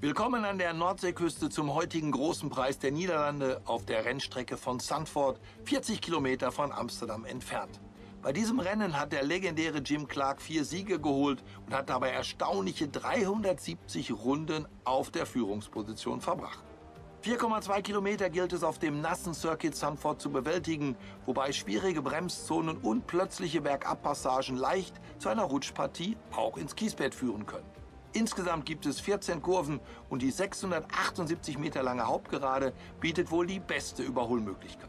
Willkommen an der Nordseeküste zum heutigen großen Preis der Niederlande auf der Rennstrecke von Zandvoort, 40 Kilometer von Amsterdam entfernt. Bei diesem Rennen hat der legendäre Jim Clark 4 Siege geholt und hat dabei erstaunliche 370 Runden auf der Führungsposition verbracht. 4,2 Kilometer gilt es auf dem nassen Circuit Zandvoort zu bewältigen, wobei schwierige Bremszonen und plötzliche Bergabpassagen leicht zu einer Rutschpartie auch ins Kiesbett führen können. Insgesamt gibt es 14 Kurven und die 678 Meter lange Hauptgerade bietet wohl die beste Überholmöglichkeit.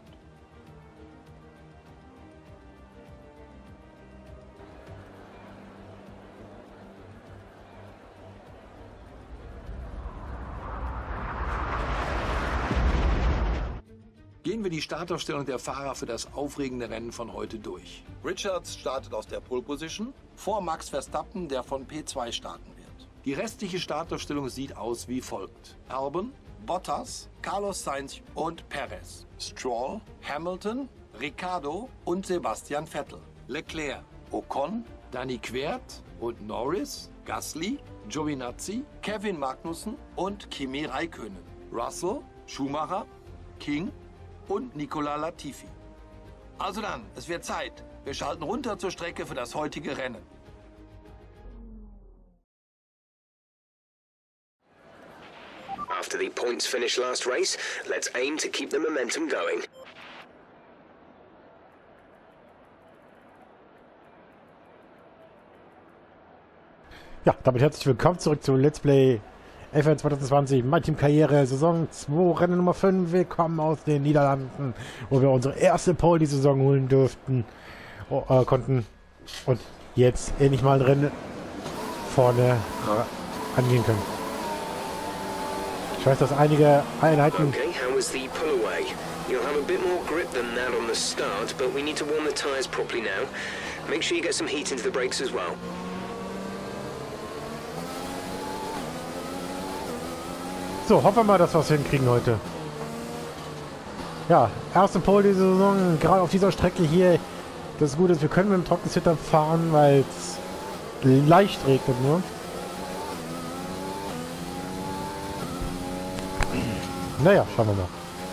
Gehen wir die Startaufstellung der Fahrer für das aufregende Rennen von heute durch. Richards startet aus der Pole Position vor Max Verstappen, der von P2 starten wird. Die restliche Startaufstellung sieht aus wie folgt: Albon, Bottas, Carlos Sainz und Perez, Stroll, Hamilton, Ricciardo und Sebastian Vettel, Leclerc, Ocon, Danny Quert und Norris, Gasly, Giovinazzi, Kevin Magnussen und Kimi Räikkönen, Russell, Schumacher, King und Nicolas Latifi. Also dann, es wird Zeit. Wir schalten runter zur Strecke für das heutige Rennen. After the points finish last race, let's aim to keep the momentum going. Ja, damit herzlich willkommen zurück zu Let's Play F1 2020, mein Team Karriere, Saison 2, Rennen Nummer 5. Willkommen aus den Niederlanden, wo wir unsere erste Pole die Saison holen konnten. Und jetzt endlich mal ein Rennen vorne angehen können. Ich weiß, dass einige Einheiten... Okay, how was the pull away? You'll have a bit more grip than that on the start, but we need to warm the tyres properly now. Make sure you get some heat into the brakes as well. So, hoffen wir mal, dass wir es hinkriegen heute. Ja, erste Pole dieser Saison, gerade auf dieser Strecke hier. Das Gute ist, wir können mit dem trockenen Setup fahren, weil es leicht regnet nur. Naja, schauen wir mal.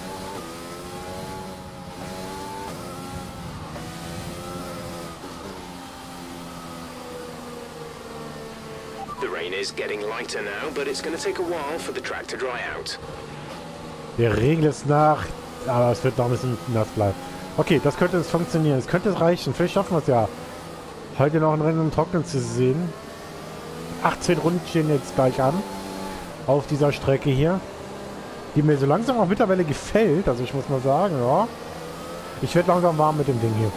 The rain is getting lighter now, but it's going to take a while for the track to dry out. Der Regen ist nach, aber es wird noch ein bisschen nass bleiben. Okay, das könnte jetzt funktionieren. Es könnte reichen. Vielleicht schaffen wir es ja. Heute noch ein Rennen im Trocknen zu sehen. 18 Runden stehen jetzt gleich an. Auf dieser Strecke hier. Die mir so langsam auch mittlerweile gefällt. Also ich muss mal sagen, ja. Ich werde langsam warm mit dem Ding hier.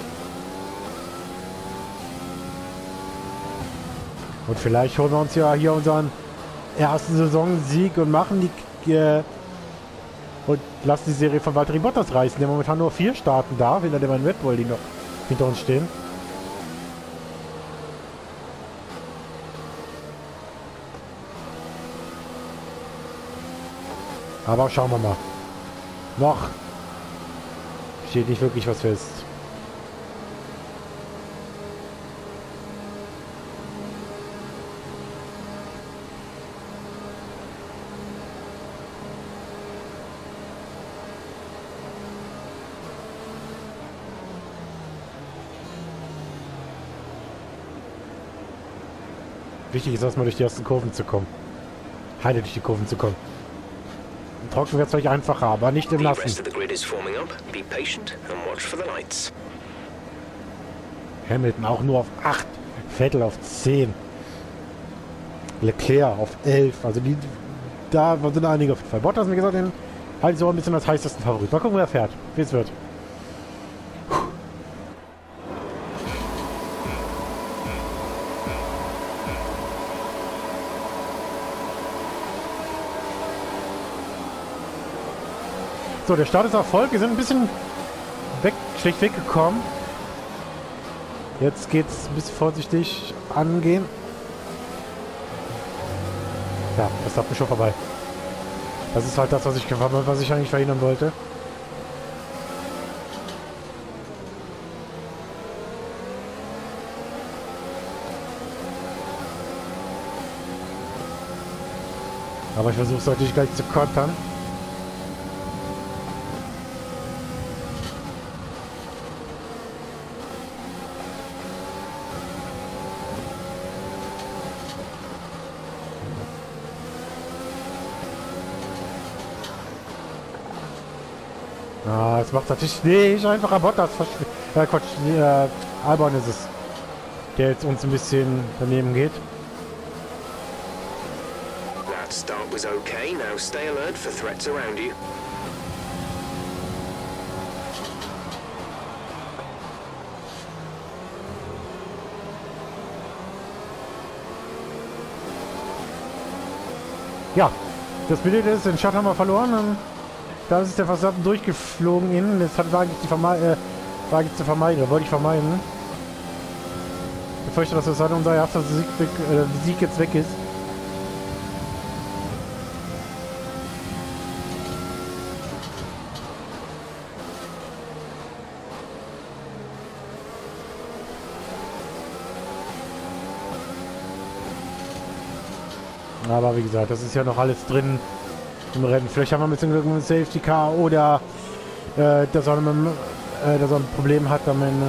Und vielleicht holen wir uns ja hier unseren ersten Saisonsieg und machen die und lassen die Serie von Valtteri Bottas reißen, der momentan nur 4 starten darf, hinter dem ein Red Bull, die noch hinter uns stehen. Aber schauen wir mal. Noch steht nicht wirklich was fest. Wichtig ist erstmal durch die ersten Kurven zu kommen. Heide durch die Kurven zu kommen. Trocken wird es vielleicht einfacher, aber nicht im Nassen. Hamilton auch nur auf 8. Vettel auf 10. Leclerc auf 11. Also da sind einige auf jeden Fall. Bottas, wie gesagt, halte ich so ein bisschen als heißesten Favorit. Mal gucken, wer fährt, wie es wird. So, der Start ist Erfolg. Wir sind ein bisschen schlecht weggekommen. Jetzt geht es ein bisschen vorsichtig angehen. Ja, das ist schon vorbei. Das ist halt das, was ich eigentlich verhindern wollte. Aber ich versuche es natürlich gleich zu kontern. Ah, das macht natürlich nicht einfach Bottas. Quatsch, Albon ist es, der jetzt uns ein bisschen daneben geht. That start was okay. Now stay alert for threats around you. Ja, das Bild ist, den Shot haben wir verloren. Da ist der Verstappen durchgeflogen innen. Das war eigentlich zu vermeiden, wollte ich vermeiden. Ich befürchte, dass das halt unser erster Sieg jetzt weg ist. Aber wie gesagt, das ist ja noch alles drin im Rennen. Vielleicht haben wir ein bisschen Glück mit dem Safety Car oder dass er ein Problem hat am Ende.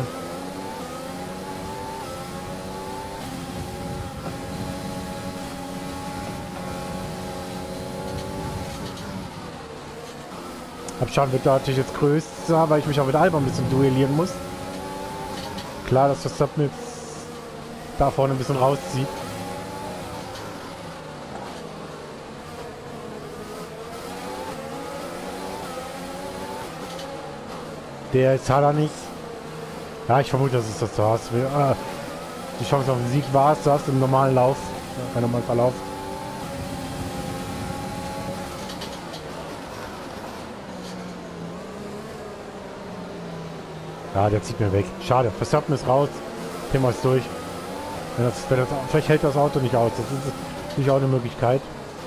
Abstand wird da natürlich jetzt größer, weil ich mich auch mit Albon ein bisschen duellieren muss. Klar, dass das jetzt da vorne ein bisschen rauszieht. Der ist halt nicht. Ja, ich vermute, dass es das war's. Die Chance auf den Sieg war es das im normalen Lauf. Im normalen Verlauf. Ja, der zieht mir weg. Schade. Verstappen ist raus. Thema ist durch. Vielleicht hält das Auto nicht aus. Das ist natürlich auch eine Möglichkeit.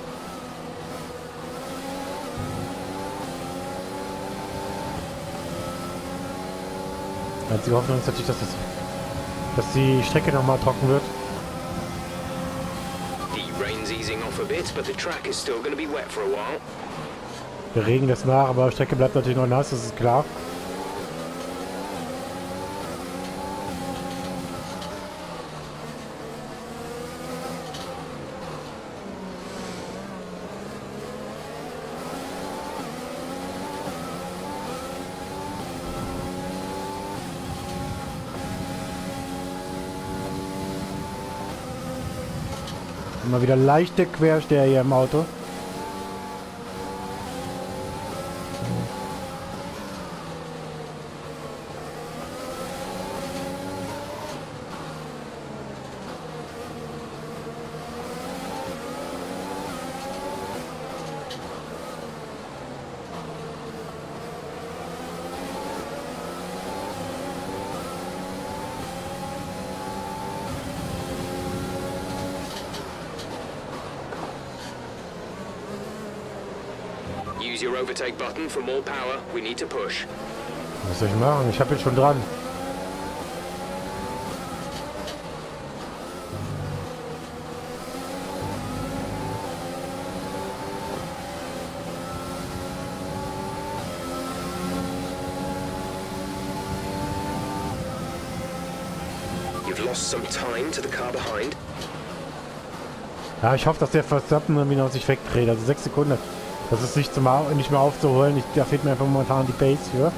Die einzige Hoffnung ist natürlich, dass die Strecke nochmal trocken wird. Der Regen lässt nach, aber die Strecke bleibt natürlich noch nass, das ist klar. Immer wieder leichte Quersteher hier im Auto. Use your overtake button for more power. We need to push. Was soll ich machen? Ich habe jetzt schon dran. You've lost some time to the car behind. Ja, ich hoffe, dass der Verstappen irgendwie noch sich wegdreht. Also 6 Sekunden. Das ist nicht mehr aufzuholen. Da fehlt mir einfach momentan die Pace für.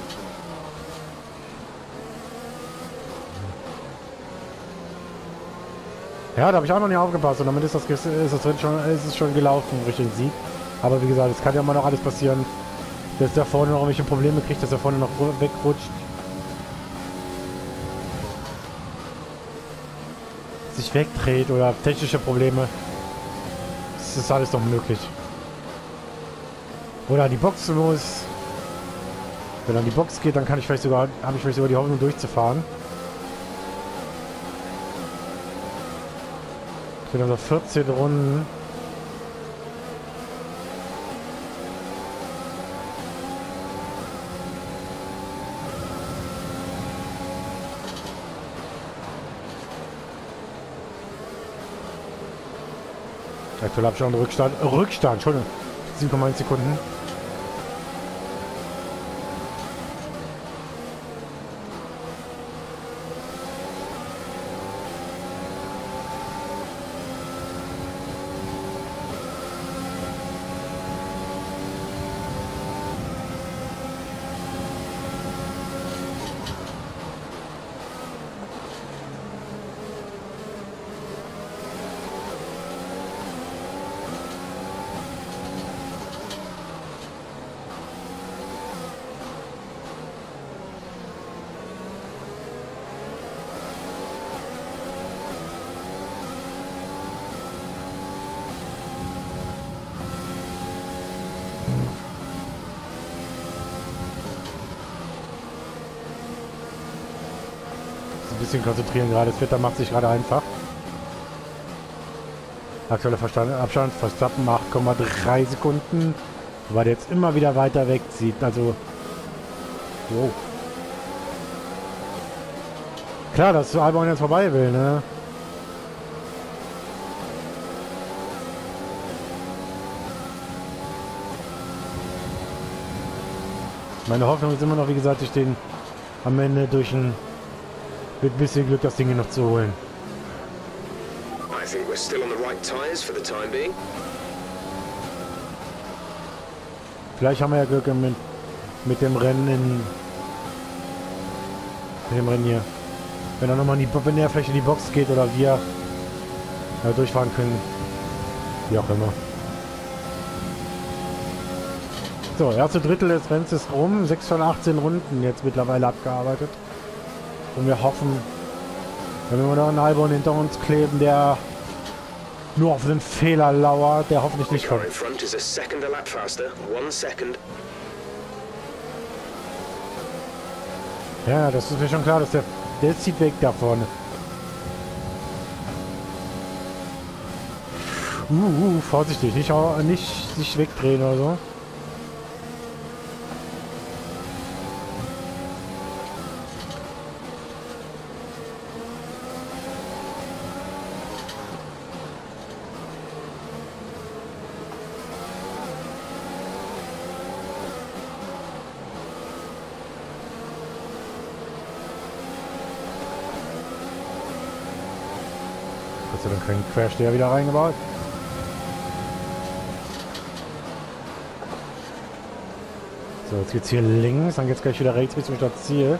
Ja, da habe ich auch noch nicht aufgepasst. Und damit ist es schon gelaufen Richtung Sieg. Aber wie gesagt, es kann ja immer noch alles passieren. Dass der vorne noch irgendwelche Probleme kriegt, dass er vorne noch wegrutscht. Sich wegdreht oder technische Probleme. Das ist alles noch möglich. Oder an die Box muss. Wenn er an die Box geht, dann habe ich vielleicht sogar die Hoffnung durchzufahren. Ich bin also 14 Runden. Aktuell Abstand, Rückstand, Entschuldigung. 7,1 Sekunden. Ein bisschen konzentrieren gerade. Das Wetter macht sich gerade einfach. Aktueller Abstand Verstappen 8,3 Sekunden. Weil der jetzt immer wieder weiter wegzieht. Also. Wow. Klar, dass Albon jetzt vorbei will, ne? Meine Hoffnung ist immer noch, wie gesagt, ich den am Ende durch ein mit bisschen Glück das Ding noch zu holen. I think we're still on the right tires for the time being. Vielleicht haben wir ja Glück mit dem Rennen mit dem Rennen hier. Wenn er nochmal wenn er vielleicht in die Box geht oder wir durchfahren können. Wie auch immer. So, erste Drittel des Rennens ist rum. 6 von 18 Runden jetzt mittlerweile abgearbeitet. Und wir hoffen, wenn wir noch einen Albon hinter uns kleben, der nur auf den Fehler lauert, der hoffentlich nicht kommt. Ja, das ist mir schon klar, dass der zieht weg da vorne. Vorsichtig, nicht sich wegdrehen oder so. Gott sei Dank keinen Crash, der wieder reingebaut. So, jetzt geht's hier links, dann geht's gleich wieder rechts Richtung das Ziel.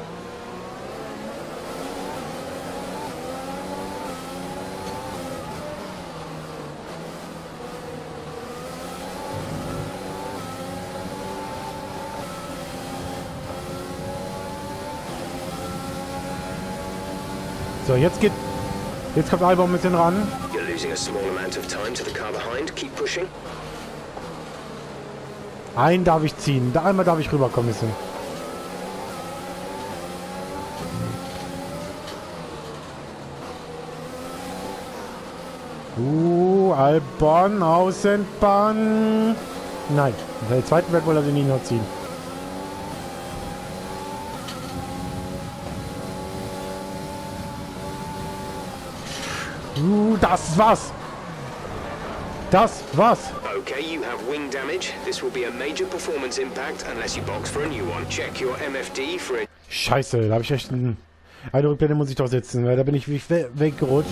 So, jetzt kommt Albon ein bisschen ran. You're losing a small amount of time to the car behind. Keep pushing. Einen darf ich ziehen. Da einmal darf ich rüberkommen müssen. Albon, Außenbahn. Nein, der zweiten wird wohl also nie noch ziehen. Das war's. Das war's. Okay, you have wing damage. This will be a major performance impact unless you box for a new one. Check your MFD for a... Scheiße, da habe ich echt einen... Eine Rückblende muss ich doch setzen, weil da bin ich weggerutscht.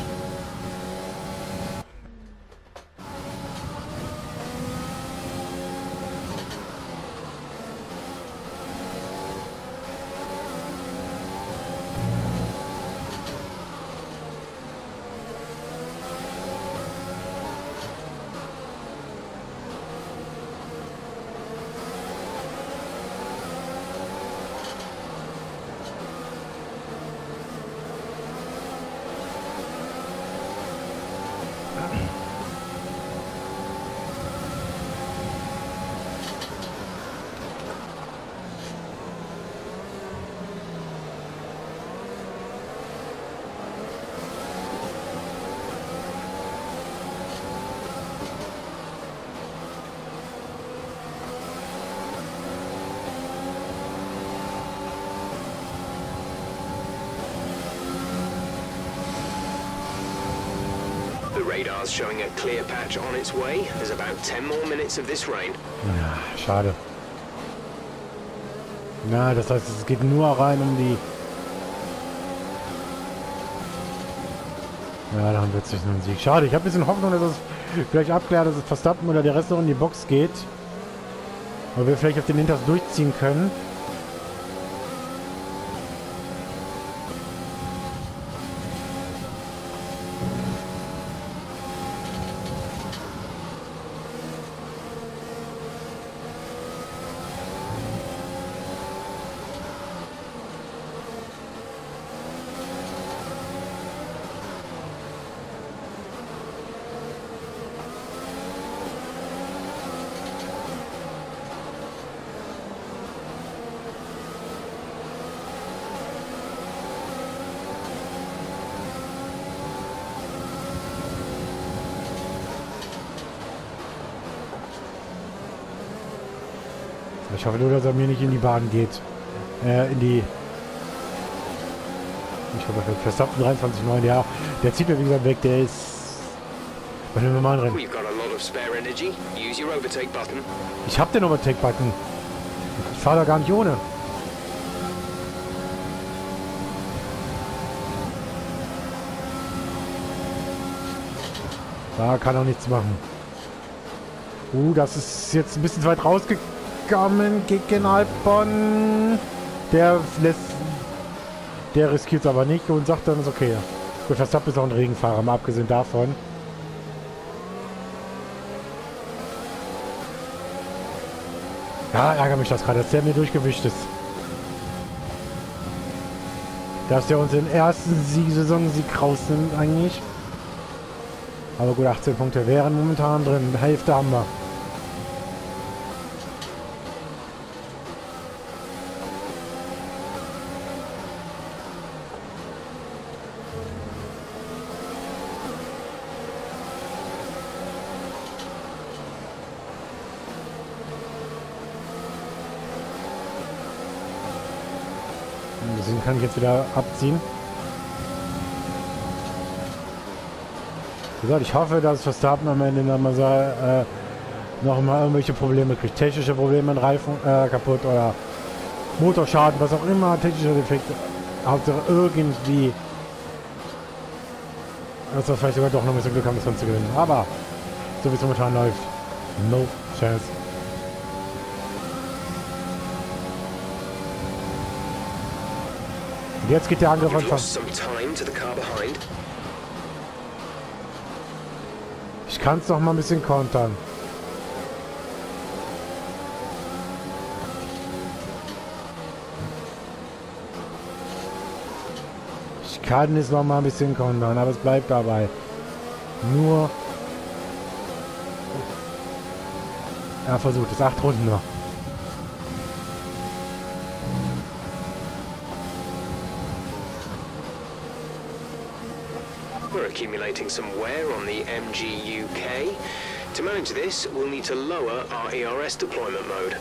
The radar's showing a clear patch on its way. There's about 10 more minutes of this rain. Ja, schade. Na, das heißt, es geht nur rein um die... Ja, dann wird es nicht nur ein Sieg. Schade, ich habe ein bisschen Hoffnung, dass es vielleicht abklärt, dass es Verstappen oder der Rest noch in die Box geht. Aber wir vielleicht auf den Inters durchziehen können. Ich hoffe nur, dass er mir nicht in die Bahn geht. Ich hoffe, Verstappen 23,9, ja. Der zieht mir wie gesagt weg, der ist bei dem normalen Rennen. Ich hab den Overtake-Button. Ich fahre da gar nicht ohne. Da kann er nichts machen. Das ist jetzt ein bisschen weit rausgekommen gegen Albon. Der riskiert es aber nicht und sagt dann, ist okay. Gut, Verstappen ist auch ein Regenfahrer, mal abgesehen davon. Ja, ärgert mich das gerade, dass der mir durchgewischt ist. Dass der uns den ersten Saisonsieg rausnimmt eigentlich. Aber gut, 18 Punkte wären momentan drin. Hälfte haben wir. Deswegen kann ich jetzt wieder abziehen. Wie gesagt, ich hoffe, dass Verstappen am Ende noch mal irgendwelche Probleme kriegt. Technische Probleme, Reifen kaputt oder Motorschaden, was auch immer, technischer Defekt. Hauptsache irgendwie, dass wir vielleicht sogar doch noch ein bisschen Glück haben, das Ganze zu gewinnen. Aber so wie es momentan läuft, no chance. Und jetzt geht der Angriff einfach. Ich kann es noch mal ein bisschen kontern. Ich kann es noch mal ein bisschen kontern, aber es bleibt dabei. Nur... Er versucht es. 8 Runden noch. We're accumulating some wear on the MG UK. To manage this, we'll need to lower our ERS deployment mode.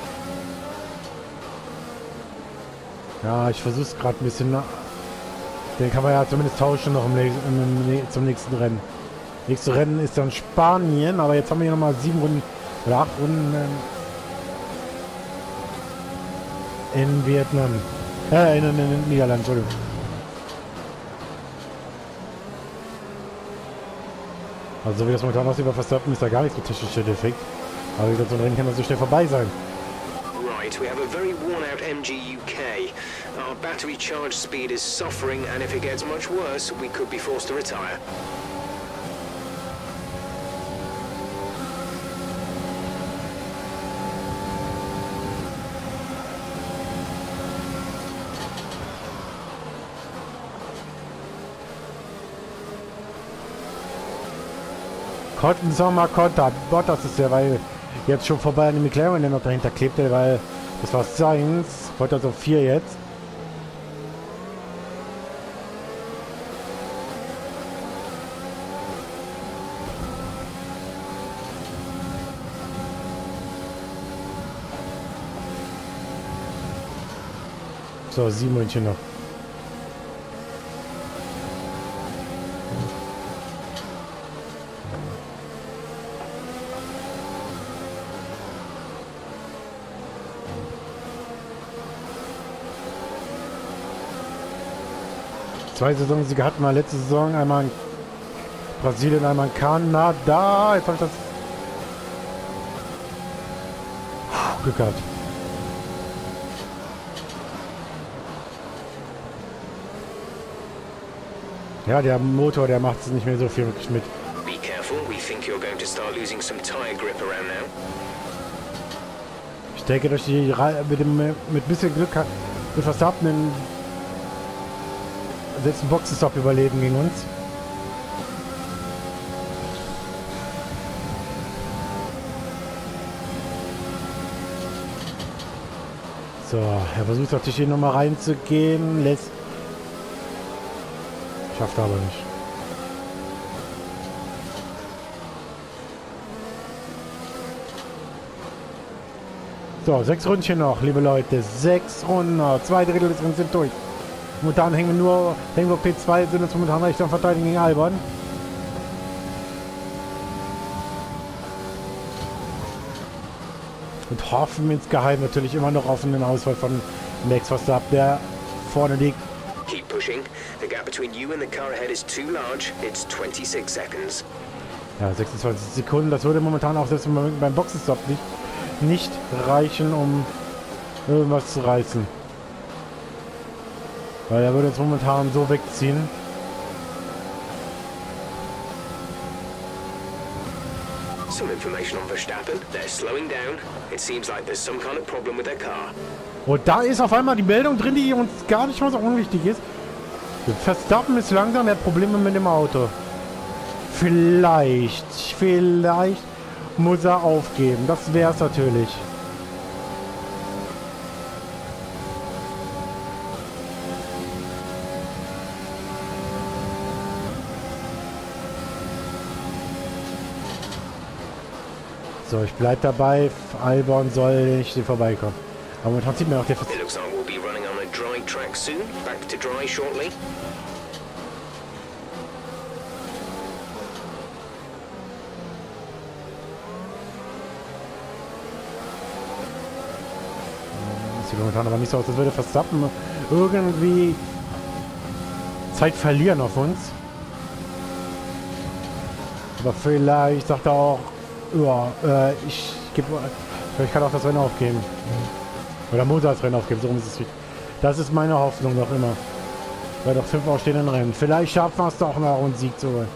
Ja, ich versuche es gerade ein bisschen. Den kann man ja zumindest tauschen noch zum nächsten Rennen. Nächstes Rennen ist dann Spanien, aber jetzt haben wir hier nochmal 7 Runden oder 8 Runden in Vietnam. In den Niederlanden, Entschuldigung. Also so wie das momentan aussieht bei Verstappen, ist da gar nichts mit technischer Defekt. Aber wie gesagt, so ein Rennen kann das so schnell vorbei sein. Right, we have a very worn-out MG UK. Our battery charge speed is suffering, and if it gets much worse, we could be forced to retire. Cotton Sommer Konter. Bottas ist der, weil jetzt schon vorbei an dem McLaren, der noch dahinter klebte, weil das war Sainz. Bottas auf 4 jetzt. So, 7 München noch. 2 Saisonsiege hatten wir letzte Saison. Einmal in Brasilien, einmal in Kanada. Jetzt habe ich das Glück gehabt. Ja, der Motor, der macht es nicht mehr so viel wirklich mit. Be careful, we think you're going to start losing some tire grip around now. Ich denke, durch die mit bisschen Glück hat wir Verstappen den letzten Boxenstopp überleben gegen uns. So, er versucht natürlich hier nochmal reinzugehen. Schafft er aber nicht. So, 6 Ründchen noch, liebe Leute. 6 Runden noch. 2 Drittel des Rennens sind durch. Momentan hängen wir P2, sind uns momentan recht am Verteidigen gegen Albon. Und hoffen insgeheim natürlich immer noch auf einen Ausfall von Max Verstappen, der vorne liegt. Keep pushing. The gap between you and the car ahead is too large. It's 26 seconds. Ja, 26 Sekunden. Das würde momentan auch selbst beim Boxenstopp nicht reichen, um irgendwas zu reißen. Weil er würde jetzt momentan so wegziehen. Some information on Verstappen. They're slowing down. It seems like there's some kind of problem with their car. Und da ist auf einmal die Meldung drin, die uns gar nicht mal so unwichtig ist. Verstappen ist langsam, er hat Probleme mit dem Auto. Vielleicht muss er aufgeben. Das wäre es natürlich. So, ich bleib dabei. Albon soll nicht vorbeikommen. Aber momentan sieht man auch der It looks like we'll be running on a dry track soon. Back to dry shortly. Sieht momentan aber nicht so aus, als würde Verstappen irgendwie Zeit verlieren auf uns. Aber vielleicht sagt er auch, ja, ich kann auch das Rennen aufgeben. Oder muss das Rennen aufgeben, so rum ist es. Das ist meine Hoffnung noch immer. Bei doch 5 ausstehenden Rennen. Vielleicht schaffen wir es doch noch, einen Sieg zu holen.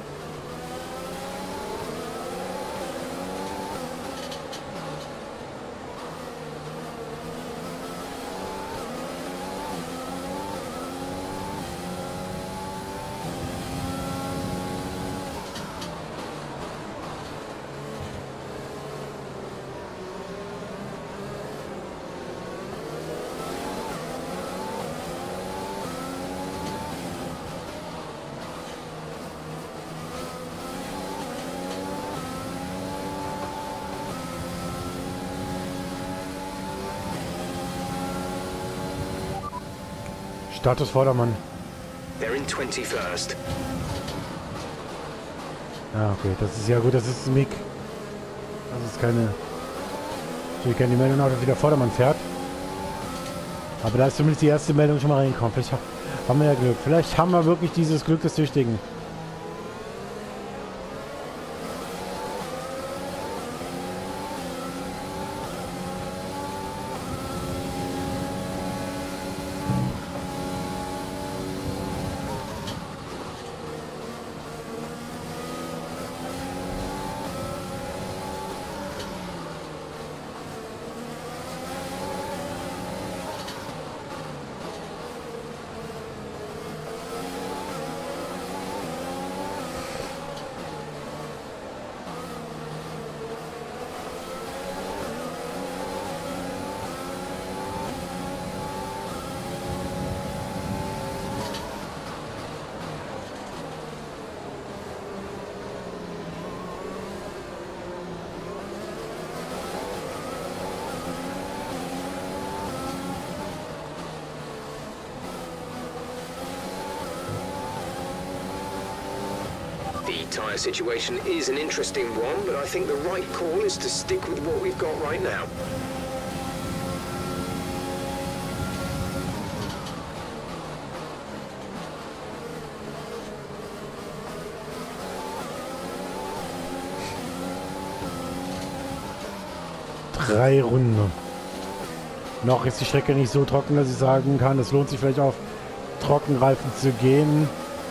Status Vordermann. They're in 21st. Ja, okay, das ist ja gut, das ist Mick. Das ist keine... Ich kenne die Meldung auch, dass wieder Vordermann fährt. Aber da ist zumindest die erste Meldung schon mal reingekommen. Vielleicht haben wir ja Glück. Vielleicht haben wir wirklich dieses Glück des Tüchtigen. The tyre situation is an interesting one, but I think the right call is to stick with what we've got right now. 3 Runden. Noch ist die Strecke nicht so trocken, dass ich sagen kann, es lohnt sich vielleicht auf Trockenreifen zu gehen.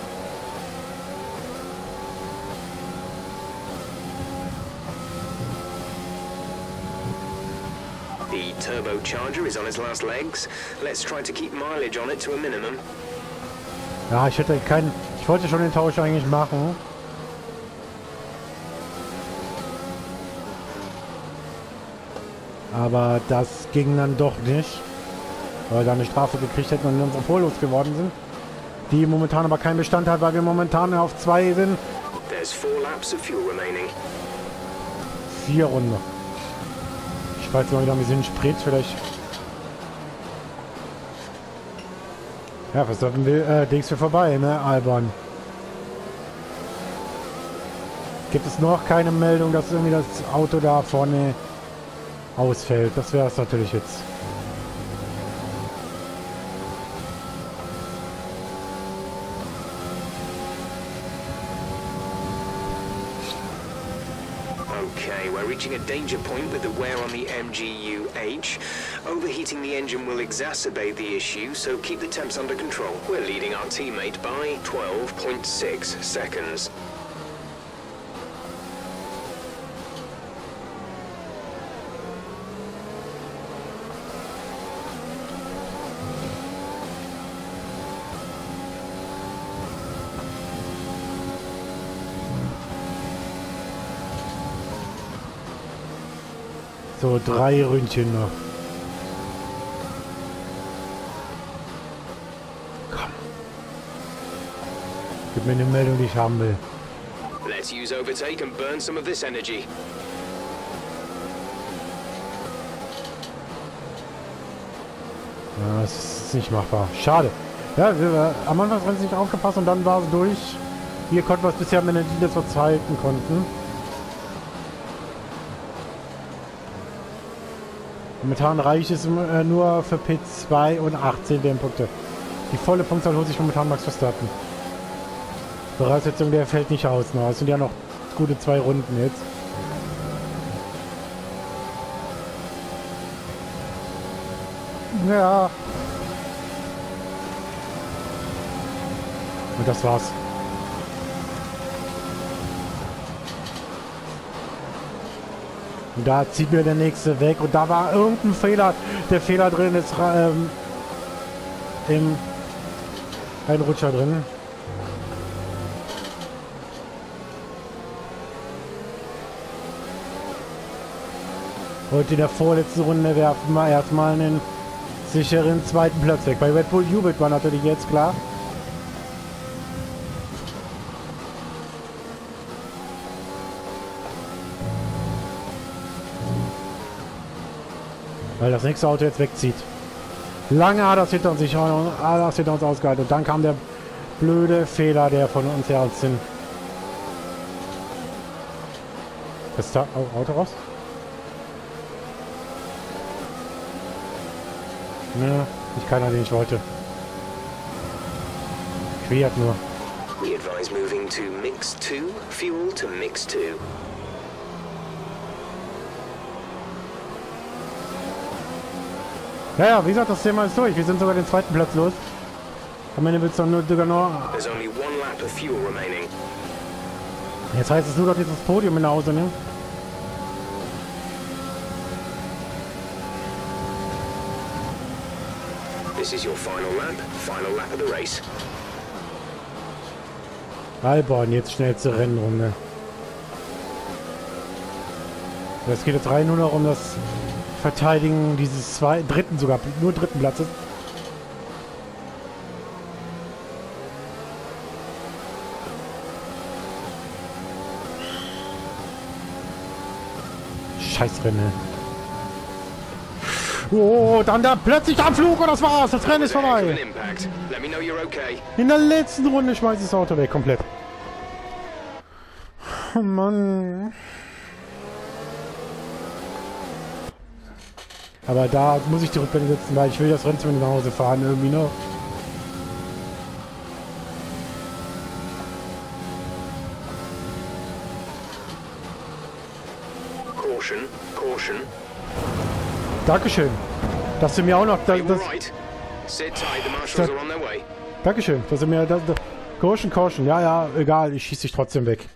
The turbocharger is on its last legs. Let's try to keep mileage on it to a minimum. Ja, ich wollte schon den Tausch eigentlich machen. Aber das ging dann doch nicht. Weil wir da eine Strafe gekriegt hätten und wir unsere Polos geworden sind. Die momentan aber keinen Bestand hat, weil wir momentan auf 2 sind. There's 4 laps of fuel remaining. 4 Runden. Ich weiß mal wieder ein bisschen Sprit, vielleicht. Ja, was sollten wir? Dings für vorbei, ne? Albern. Gibt es noch keine Meldung, dass irgendwie das Auto da vorne ausfällt? Das wäre es natürlich jetzt. Okay, we're reaching a danger point with the wear on the MGU-H. Overheating the engine will exacerbate the issue, so keep the temps under control. We're leading our teammate by 12.6 seconds. So, 3 Ründchen noch. Komm. Gib mir eine Meldung, die ich haben will. Let's use overtake and burn some of this energy. Ja, das ist nicht machbar. Schade. Ja, am Anfang haben sie nicht aufgepasst und dann war es durch. Hier konnten wir es bisher mit Energie, das wir halten konnten. Momentan reicht es nur für P2 und 18 WM-Punkte. Die volle Punktzahl holt sich momentan Max Verstappen. Voraussetzung, der fällt nicht aus. Ne? Es sind ja noch gute 2 Runden jetzt. Ja. Und das war's. Und da zieht mir der nächste weg. Und da war irgendein Fehler. Der Fehler drin ist ein Rutscher drin. Und in der vorletzten Runde werfen wir erstmal einen sicheren 2. Platz weg. Bei Red Bull jubelt man natürlich jetzt, klar. Weil das nächste Auto jetzt wegzieht. Lange hat das hinter uns ausgehalten. Und dann kam der blöde Fehler, der von uns her aus sind. Ist da Auto raus? Ne, nicht keiner, den ich wollte. Quert nur. We advise moving to Mix 2, fuel to Mix 2. Ja, wie gesagt, das Thema ist durch. Wir sind sogar den 2. Platz los. Am Ende wird es dann nur There's only 1 lap of fuel remaining. Jetzt heißt es nur noch dieses Podium in Hause, ne? This is your final lap of the race. Albon, jetzt schnellste Rennrunde. Es geht jetzt rein nur noch um das Verteidigen dieses dritten Platzes. Scheißrennen. Oh, dann da plötzlich Abflug und das war's. Das Rennen ist vorbei. In der letzten Runde schmeißt das Auto weg, komplett. Oh Mann. Aber da muss ich die Rückblende setzen, weil ich will das Rennen zumindest nach Hause fahren irgendwie noch. Caution, caution. Dankeschön. Dass du mir auch noch... Are you all right? Sit tight, the marshals are on their way. Dankeschön, dass du mir... Caution, Caution. Ja, ja, egal. Ich schieße dich trotzdem weg.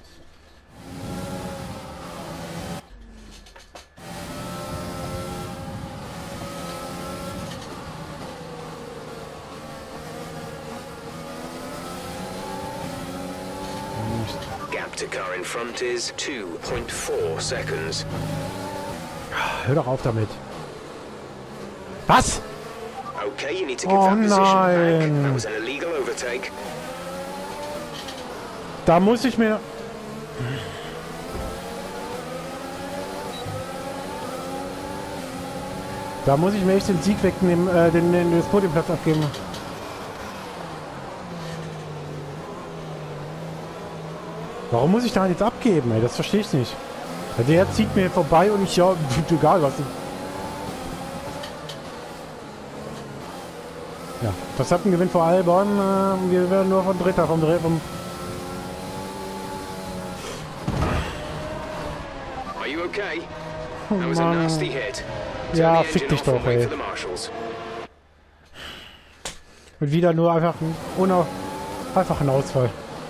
Gap to car in front is 2.4 seconds. Hör doch auf damit. Was? Okay, you need to give that position back. That was an illegal overtake. Da muss ich mir... Da muss ich mir echt den Sieg wegnehmen, das Podiumplatz abgeben. Warum muss ich da jetzt abgeben, ey? Das verstehe ich nicht. Der zieht mir vorbei und ich, ja, egal was. Ja, Verstappen gewinnt vor Albon. Wir werden nur vom Dritter, vom... Are you okay? That was a nasty hit. Ja, fick dich doch, ey. Und wieder nur einfach einfach ein Ausfall.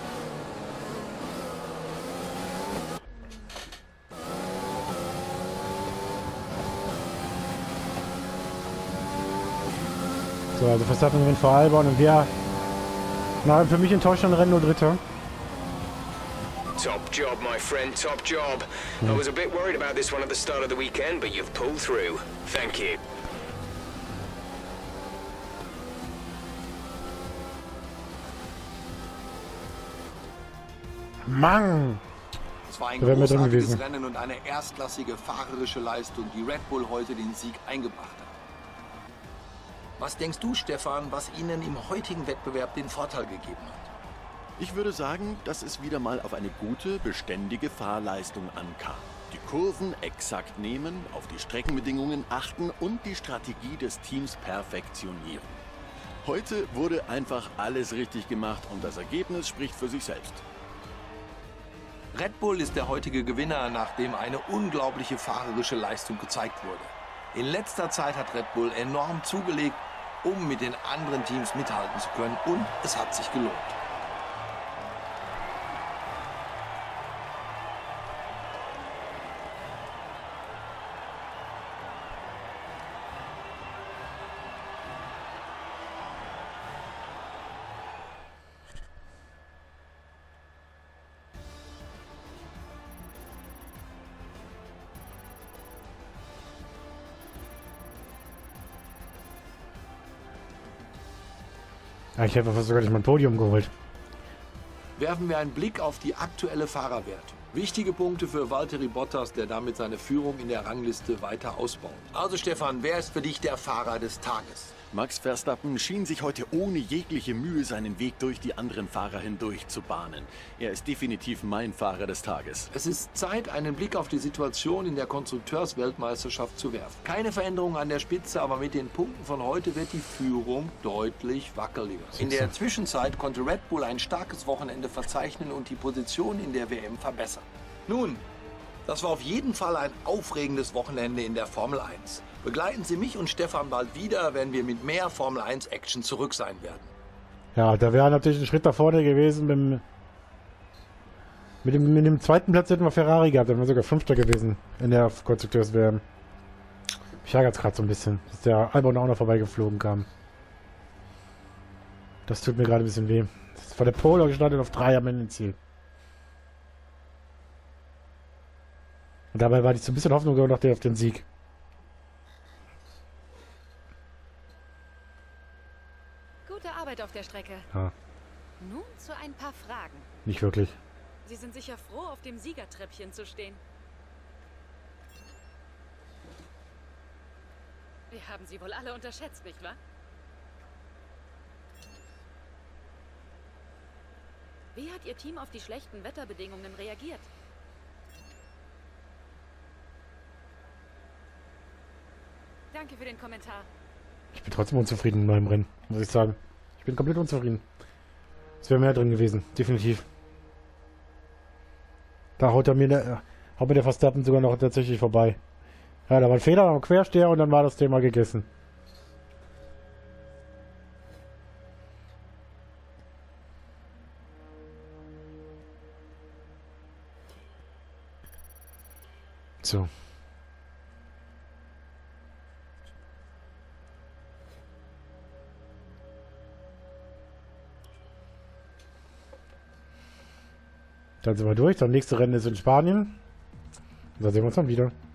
So, also Verstappen gewinnt vor Albon und wir nach einem für mich enttäuschenden Rennen nur Dritter. Top job, my friend, top job. I was a bit worried about this one at the start of the weekend, but you've pulled through. Thank you. Mann! Es war ein Da wären wir drin großartiges gewesen. Rennen und eine erstklassige fahrerische Leistung, die Red Bull heute den Sieg eingebracht hat. Was denkst du, Stefan, was ihnen im heutigen Wettbewerb den Vorteil gegeben hat? Ich würde sagen, dass es wieder mal auf eine gute, beständige Fahrleistung ankam. Die Kurven exakt nehmen, auf die Streckenbedingungen achten und die Strategie des Teams perfektionieren. Heute wurde einfach alles richtig gemacht und das Ergebnis spricht für sich selbst. Red Bull ist der heutige Gewinner, nachdem eine unglaubliche fahrerische Leistung gezeigt wurde. In letzter Zeit hat Red Bull enorm zugelegt, um mit den anderen Teams mithalten zu können, und es hat sich gelohnt. Ja, ich hätte fast sogar nicht mein Podium geholt. Werfen wir einen Blick auf die aktuelle Fahrerwertung. Wichtige Punkte für Valtteri Bottas, der damit seine Führung in der Rangliste weiter ausbaut. Also Stefan, wer ist für dich der Fahrer des Tages? Max Verstappen schien sich heute ohne jegliche Mühe seinen Weg durch die anderen Fahrer hindurch zu bahnen. Er ist definitiv mein Fahrer des Tages. Es ist Zeit, einen Blick auf die Situation in der Konstrukteursweltmeisterschaft zu werfen. Keine Veränderung an der Spitze, aber mit den Punkten von heute wird die Führung deutlich wackeliger. In der Zwischenzeit konnte Red Bull ein starkes Wochenende verzeichnen und die Position in der WM verbessern. Nun, das war auf jeden Fall ein aufregendes Wochenende in der Formel 1. Begleiten Sie mich und Stefan bald wieder, wenn wir mit mehr Formel 1 Action zurück sein werden. Ja, da wäre natürlich ein Schritt da vorne gewesen. Mit dem zweiten Platz hätten wir Ferrari gehabt, dann wären wir sogar Fünfter gewesen in der Konstrukteurs-WM. Mich ärgert es gerade so ein bisschen, dass der Albon auch noch vorbeigeflogen kam. Das tut mir gerade ein bisschen weh. Das ist vor der Pole gestartet auf 3 am Ende Ziel. Und dabei war ich so ein bisschen Hoffnung noch auf den Sieg. Gute Arbeit auf der Strecke. Ja, Nun zu ein paar Fragen. nicht wirklich. Sie sind sicher froh, auf dem Siegertreppchen zu stehen. Wir haben Sie wohl alle unterschätzt, nicht wahr? Wie hat Ihr Team auf die schlechten Wetterbedingungen reagiert? Danke für den Kommentar. Ich bin trotzdem unzufrieden mit meinem Rennen, muss ich sagen. Ich bin komplett unzufrieden. Es wäre mehr drin gewesen, definitiv. Da haut er mir Habe der Verstappen sogar noch tatsächlich vorbei. Ja, da war ein Fehler am Quersteher und dann war das Thema gegessen. So. Dann sind wir durch. Das nächste Rennen ist in Spanien. Da sehen wir uns dann wieder.